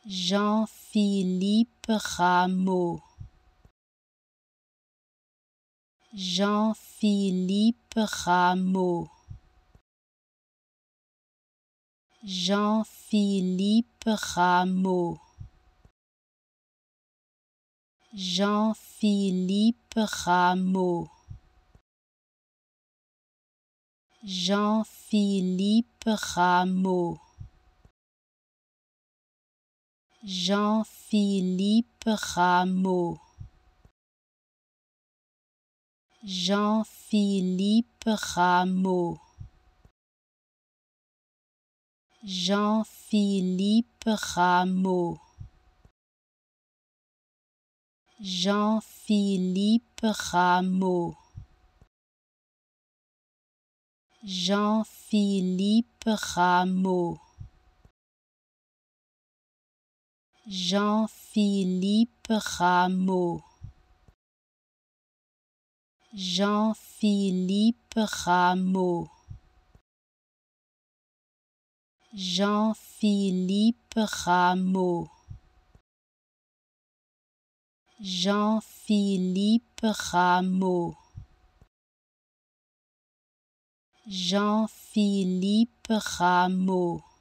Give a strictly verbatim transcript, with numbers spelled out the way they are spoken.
Jean-Philippe Rameau. Jean-Philippe Rameau. Jean-Philippe Rameau. Jean-Philippe Rameau. Jean-Philippe Rameau. Jean-Philippe Rameau. Jean-Philippe Rameau. Jean-Philippe Rameau. Jean-Philippe Rameau. Jean-Philippe Rameau. Jean-Philippe Rameau. Jean-Philippe Rameau. Jean-Philippe Rameau. Jean-Philippe Rameau. Jean-Philippe Rameau.